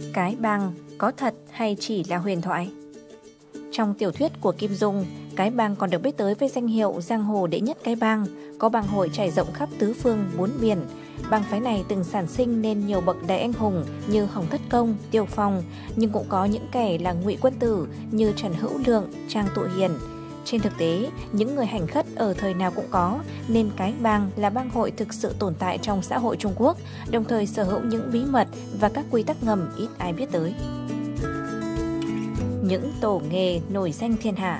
Cái bang có thật hay chỉ là huyền thoại? Trong tiểu thuyết của Kim Dung, Cái Bang còn được biết tới với danh hiệu giang hồ đệ nhất Cái Bang, có bang hội trải rộng khắp tứ phương bốn biển. Bang phái này từng sản sinh nên nhiều bậc đại anh hùng như Hồng Thất Công, Tiêu Phong, nhưng cũng có những kẻ là ngụy quân tử như Trần Hữu Lượng, Trang Tụ Hiền. Trên thực tế, những người hành khất ở thời nào cũng có, nên Cái Bang là bang hội thực sự tồn tại trong xã hội Trung Quốc, đồng thời sở hữu những bí mật và các quy tắc ngầm ít ai biết tới. Những tổ nghề nổi danh thiên hạ.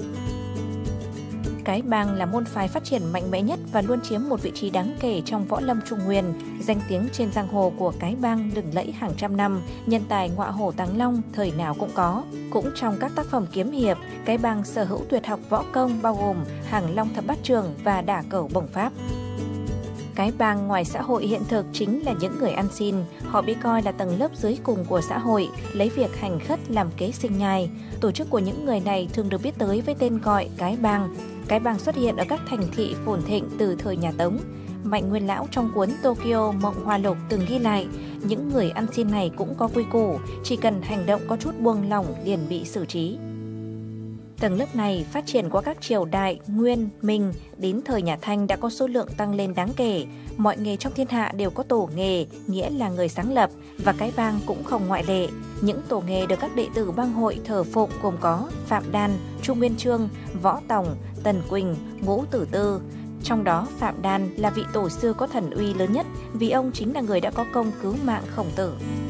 Cái Bang là môn phái phát triển mạnh mẽ nhất và luôn chiếm một vị trí đáng kể trong võ lâm Trung Nguyên. Danh tiếng trên giang hồ của Cái Bang lừng lẫy hàng trăm năm, nhân tài ngọa hổ tàng long thời nào cũng có. Cũng trong các tác phẩm kiếm hiệp, Cái Bang sở hữu tuyệt học võ công bao gồm Hàng Long Thập Bát Trường và Đả Cẩu Bổng Pháp. Cái Bang ngoài xã hội hiện thực chính là những người ăn xin. Họ bị coi là tầng lớp dưới cùng của xã hội, lấy việc hành khất làm kế sinh nhai. Tổ chức của những người này thường được biết tới với tên gọi Cái Bang. Cái Bang xuất hiện ở các thành thị phồn thịnh từ thời nhà Tống. Mạnh Nguyên Lão trong cuốn Tokyo Mộng Hoa Lục từng ghi lại, những người ăn xin này cũng có quy củ, chỉ cần hành động có chút buông lỏng liền bị xử trí. Tầng lớp này phát triển qua các triều đại Nguyên, Minh, đến thời nhà Thanh đã có số lượng tăng lên đáng kể. Mọi nghề trong thiên hạ đều có tổ nghề, nghĩa là người sáng lập, và Cái Bang cũng không ngoại lệ. Những tổ nghề được các đệ tử bang hội thờ phụng gồm có Phạm Đan, Chu Nguyên Chương, Võ Tòng, Tần Quỳnh, Ngũ Tử Tư. Trong đó Phạm Đan là vị tổ sư có thần uy lớn nhất vì ông chính là người đã có công cứu mạng Khổng Tử.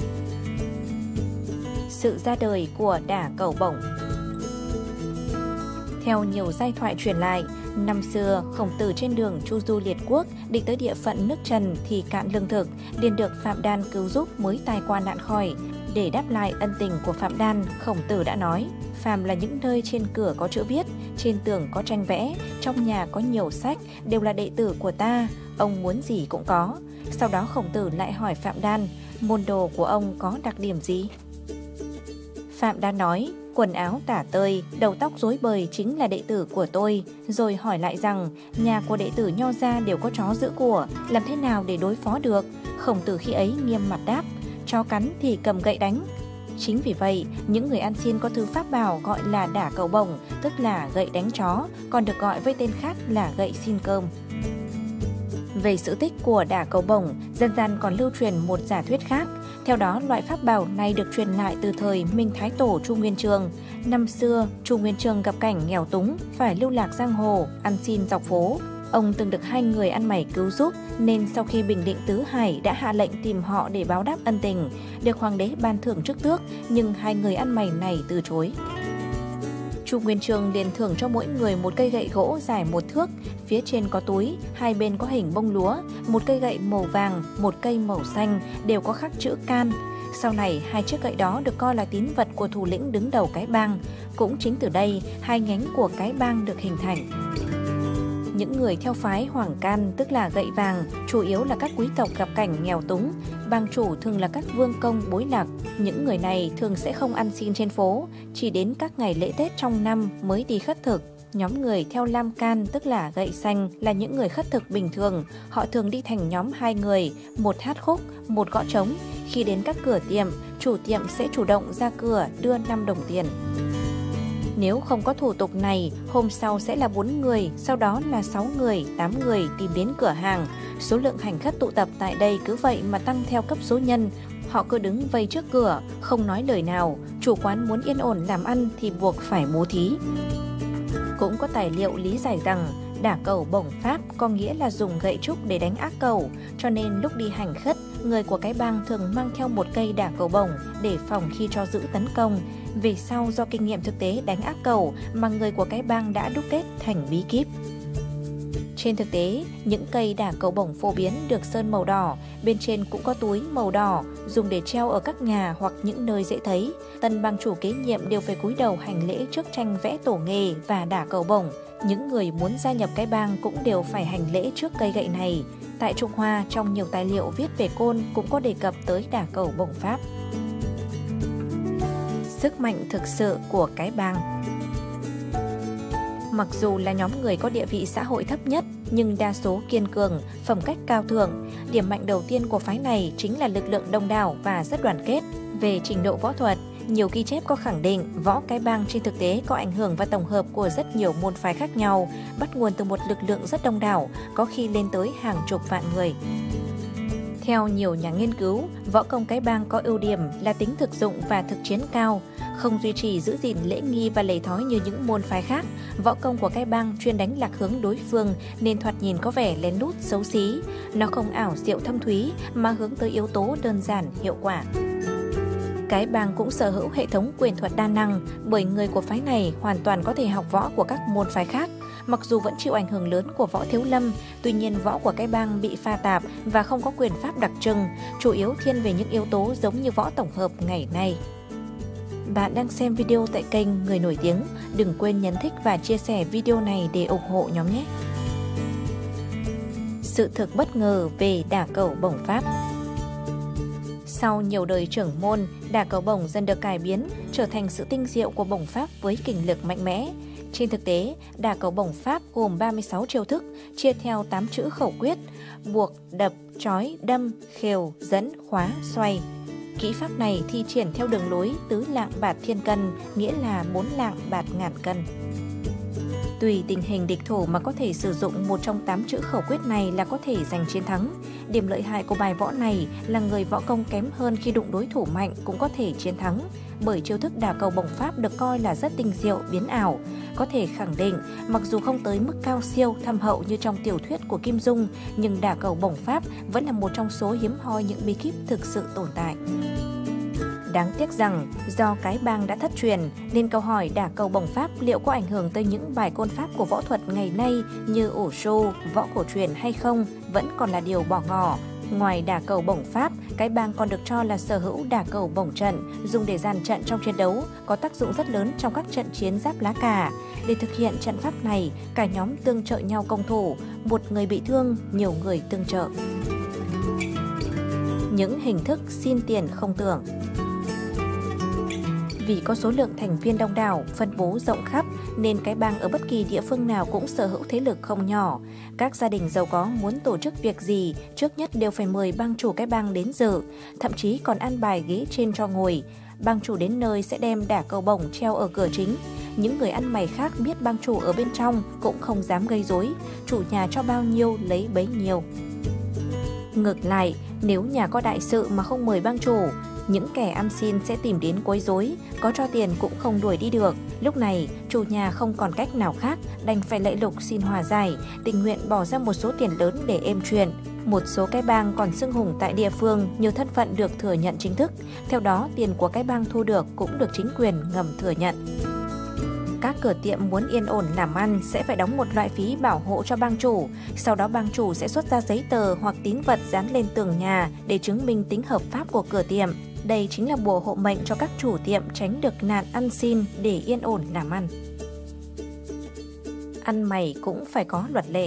Sự ra đời của Đả Cẩu Bổng. Theo nhiều giai thoại truyền lại, năm xưa Khổng Tử trên đường chu du liệt quốc định tới địa phận nước Trần thì cạn lương thực, liền được Phạm Đan cứu giúp mới tai qua nạn khỏi. Để đáp lại ân tình của Phạm Đan, Khổng Tử đã nói: phàm là những nơi trên cửa có chữ viết, trên tường có tranh vẽ, trong nhà có nhiều sách, đều là đệ tử của ta, ông muốn gì cũng có. Sau đó Khổng Tử lại hỏi Phạm Đan, môn đồ của ông có đặc điểm gì? Phạm Đan nói: quần áo tả tơi, đầu tóc rối bời chính là đệ tử của tôi. Rồi hỏi lại rằng, nhà của đệ tử Nho gia đều có chó giữ của, làm thế nào để đối phó được? Khổng Tử khi ấy nghiêm mặt đáp: chó cắn thì cầm gậy đánh. Chính vì vậy, những người ăn xin có thứ pháp bảo gọi là Đả Cẩu Bổng, tức là gậy đánh chó, còn được gọi với tên khác là gậy xin cơm. Về sự tích của Đả Cẩu Bổng, dân gian còn lưu truyền một giả thuyết khác. Theo đó, loại pháp bảo này được truyền lại từ thời Minh Thái Tổ Chu Nguyên Chương. Năm xưa, Chu Nguyên Chương gặp cảnh nghèo túng, phải lưu lạc giang hồ, ăn xin dọc phố. Ông từng được hai người ăn mày cứu giúp, nên sau khi bình định tứ hải đã hạ lệnh tìm họ để báo đáp ân tình, được hoàng đế ban thưởng chức tước, nhưng hai người ăn mày này từ chối. Chu Nguyên Chương liền thưởng cho mỗi người một cây gậy gỗ dài 1 thước, phía trên có túi, hai bên có hình bông lúa, một cây gậy màu vàng, một cây màu xanh, đều có khắc chữ Can. Sau này, hai chiếc gậy đó được coi là tín vật của thủ lĩnh đứng đầu Cái Bang. Cũng chính từ đây, hai nhánh của Cái Bang được hình thành. Những người theo phái Hoàng Can, tức là gậy vàng, chủ yếu là các quý tộc gặp cảnh nghèo túng. Bang chủ thường là các vương công bối lạc. Những người này thường sẽ không ăn xin trên phố, chỉ đến các ngày lễ Tết trong năm mới đi khất thực. Nhóm người theo Lam Can, tức là gậy xanh, là những người khất thực bình thường. Họ thường đi thành nhóm 2 người, một hát khúc, một gõ trống. Khi đến các cửa tiệm, chủ tiệm sẽ chủ động ra cửa đưa 5 đồng tiền. Nếu không có thủ tục này, hôm sau sẽ là 4 người, sau đó là 6 người, 8 người tìm đến cửa hàng. Số lượng hành khất tụ tập tại đây cứ vậy mà tăng theo cấp số nhân. Họ cứ đứng vây trước cửa, không nói lời nào. Chủ quán muốn yên ổn làm ăn thì buộc phải bố thí. Cũng có tài liệu lý giải rằng Đả Cẩu Bổng Pháp có nghĩa là dùng gậy trúc để đánh ác cẩu, cho nên lúc đi hành khất, người của Cái Bang thường mang theo một cây Đả Cẩu Bổng để phòng khi cho giữ tấn công. Về sau do kinh nghiệm thực tế đánh ác cẩu mà người của Cái Bang đã đúc kết thành bí kíp. Trên thực tế, những cây Đả Cẩu Bổng phổ biến được sơn màu đỏ, bên trên cũng có túi màu đỏ, dùng để treo ở các nhà hoặc những nơi dễ thấy. Tân bang chủ kế nhiệm đều phải cúi đầu hành lễ trước tranh vẽ tổ nghề và Đả Cẩu Bổng. Những người muốn gia nhập Cái Bang cũng đều phải hành lễ trước cây gậy này. Tại Trung Hoa, trong nhiều tài liệu viết về côn cũng có đề cập tới Đả Cẩu Bổng Pháp. Sức mạnh thực sự của Cái Bang. Mặc dù là nhóm người có địa vị xã hội thấp nhất, nhưng đa số kiên cường, phẩm cách cao thượng. Điểm mạnh đầu tiên của phái này chính là lực lượng đông đảo và rất đoàn kết. Về trình độ võ thuật, nhiều ghi chép có khẳng định võ cái bang trên thực tế có ảnh hưởng và tổng hợp của rất nhiều môn phái khác nhau, bắt nguồn từ một lực lượng rất đông đảo, có khi lên tới hàng chục vạn người. Theo nhiều nhà nghiên cứu, võ công cái bang có ưu điểm là tính thực dụng và thực chiến cao, không duy trì giữ gìn lễ nghi và lề thói như những môn phái khác. Võ công của cái bang chuyên đánh lạc hướng đối phương nên thoạt nhìn có vẻ lén lút xấu xí. Nó không ảo diệu thâm thúy mà hướng tới yếu tố đơn giản, hiệu quả. Cái bang cũng sở hữu hệ thống quyền thuật đa năng, bởi người của phái này hoàn toàn có thể học võ của các môn phái khác. Mặc dù vẫn chịu ảnh hưởng lớn của võ thiếu lâm, tuy nhiên võ của cái bang bị pha tạp và không có quyền pháp đặc trưng, chủ yếu thiên về những yếu tố giống như võ tổng hợp ngày nay. Bạn đang xem video tại kênh Người Nổi Tiếng, đừng quên nhấn thích và chia sẻ video này để ủng hộ nhóm nhé. Sự thực bất ngờ về đả cầu bổng pháp. Sau nhiều đời trưởng môn, đả cầu bổng dần được cải biến, trở thành sự tinh diệu của bổng pháp với kình lực mạnh mẽ. Trên thực tế, đả cầu bổng pháp gồm 36 chiêu thức, chia theo 8 chữ khẩu quyết: buộc, đập, trói, đâm, khều, dẫn, khóa, xoay. Kỹ pháp này thi triển theo đường lối tứ lạng bạt thiên cân, nghĩa là 4 lạng bạt ngàn cân. Tùy tình hình địch thủ mà có thể sử dụng một trong 8 chữ khẩu quyết này là có thể giành chiến thắng. Điểm lợi hại của bài võ này là người võ công kém hơn khi đụng đối thủ mạnh cũng có thể chiến thắng, bởi chiêu thức đả cầu bổng pháp được coi là rất tinh diệu, biến ảo. Có thể khẳng định, mặc dù không tới mức cao siêu, thâm hậu như trong tiểu thuyết của Kim Dung, nhưng đả cầu bổng pháp vẫn là một trong số hiếm hoi những bí kíp thực sự tồn tại. Đáng tiếc rằng, do cái bang đã thất truyền, nên câu hỏi đả cầu bổng pháp liệu có ảnh hưởng tới những bài côn pháp của võ thuật ngày nay như ổ shô, võ cổ truyền hay không vẫn còn là điều bỏ ngỏ. Ngoài đả cầu bổng pháp, cái bang còn được cho là sở hữu đả cầu bổng trận, dùng để dàn trận trong chiến đấu, có tác dụng rất lớn trong các trận chiến giáp lá cà. Để thực hiện trận pháp này, cả nhóm tương trợ nhau công thủ, một người bị thương, nhiều người tương trợ. Những hình thức xin tiền không tưởng. Vì có số lượng thành viên đông đảo, phân bố rộng khắp, nên cái bang ở bất kỳ địa phương nào cũng sở hữu thế lực không nhỏ. Các gia đình giàu có muốn tổ chức việc gì, trước nhất đều phải mời bang chủ cái bang đến dự, thậm chí còn ăn bài ghế trên cho ngồi. Bang chủ đến nơi sẽ đem đả cầu bổng treo ở cửa chính. Những người ăn mày khác biết bang chủ ở bên trong cũng không dám gây rối, chủ nhà cho bao nhiêu lấy bấy nhiêu. Ngược lại, nếu nhà có đại sự mà không mời bang chủ, những kẻ ăn xin sẽ tìm đến quấy rối, có cho tiền cũng không đuổi đi được. Lúc này, chủ nhà không còn cách nào khác, đành phải lạy lục xin hòa giải, tình nguyện bỏ ra một số tiền lớn để êm chuyện. Một số cái bang còn xưng hùng tại địa phương, nhiều thân phận được thừa nhận chính thức. Theo đó, tiền của cái bang thu được cũng được chính quyền ngầm thừa nhận. Các cửa tiệm muốn yên ổn làm ăn sẽ phải đóng một loại phí bảo hộ cho bang chủ. Sau đó bang chủ sẽ xuất ra giấy tờ hoặc tín vật dán lên tường nhà để chứng minh tính hợp pháp của cửa tiệm. Đây chính là bùa hộ mệnh cho các chủ tiệm tránh được nạn ăn xin để yên ổn làm ăn. Ăn mày cũng phải có luật lệ.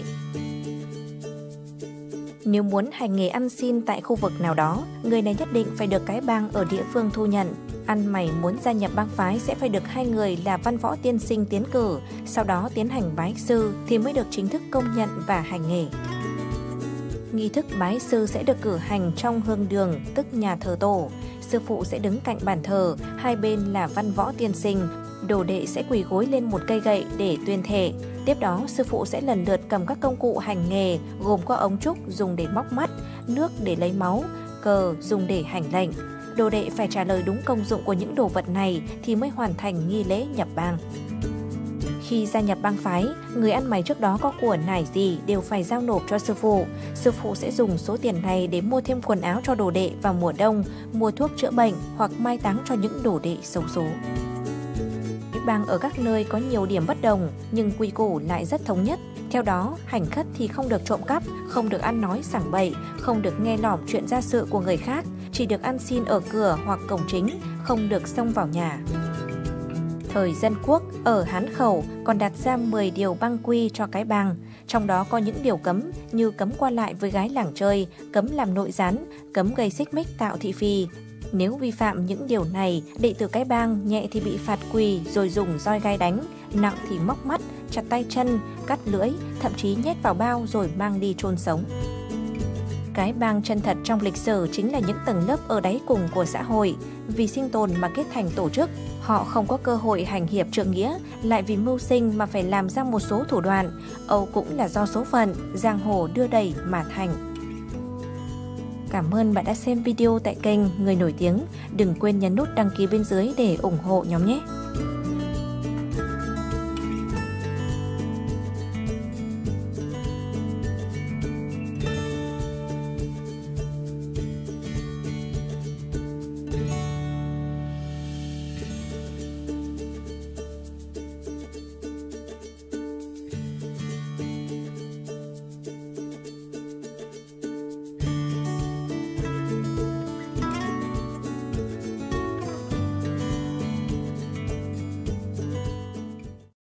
Nếu muốn hành nghề ăn xin tại khu vực nào đó, người này nhất định phải được cái bang ở địa phương thu nhận. Ăn mày muốn gia nhập bang phái sẽ phải được 2 người là văn võ tiên sinh tiến cử, sau đó tiến hành bái sư thì mới được chính thức công nhận và hành nghề. Nghi thức bái sư sẽ được cử hành trong hương đường, tức nhà thờ tổ. Sư phụ sẽ đứng cạnh bàn thờ, hai bên là văn võ tiên sinh. Đồ đệ sẽ quỳ gối lên một cây gậy để tuyên thệ. Tiếp đó, sư phụ sẽ lần lượt cầm các công cụ hành nghề, gồm có ống trúc dùng để móc mắt, nước để lấy máu, cờ dùng để hành lệnh. Đồ đệ phải trả lời đúng công dụng của những đồ vật này thì mới hoàn thành nghi lễ nhập bang. Khi gia nhập bang phái, người ăn mày trước đó có của nải gì đều phải giao nộp cho sư phụ. Sư phụ sẽ dùng số tiền này để mua thêm quần áo cho đồ đệ vào mùa đông, mua thuốc chữa bệnh hoặc mai táng cho những đồ đệ xấu số. Bang ở các nơi có nhiều điểm bất đồng nhưng quy củ lại rất thống nhất. Theo đó, hành khất thì không được trộm cắp, không được ăn nói sảng bậy, không được nghe lỏm chuyện gia sự của người khác, chỉ được ăn xin ở cửa hoặc cổng chính, không được xông vào nhà. Thời Dân Quốc, ở Hán Khẩu còn đặt ra 10 điều bang quy cho cái bang. Trong đó có những điều cấm như cấm qua lại với gái làng chơi, cấm làm nội gián, cấm gây xích mích tạo thị phi. Nếu vi phạm những điều này, đệ tử cái bang nhẹ thì bị phạt quỳ rồi dùng roi gai đánh, nặng thì móc mắt, chặt tay chân, cắt lưỡi, thậm chí nhét vào bao rồi mang đi chôn sống. Cái bang chân thật trong lịch sử chính là những tầng lớp ở đáy cùng của xã hội. Vì sinh tồn mà kết thành tổ chức, họ không có cơ hội hành hiệp trượng nghĩa, lại vì mưu sinh mà phải làm ra một số thủ đoạn. Âu cũng là do số phận, giang hồ đưa đẩy mà thành. Cảm ơn bạn đã xem video tại kênh Người Nổi Tiếng. Đừng quên nhấn nút đăng ký bên dưới để ủng hộ nhóm nhé!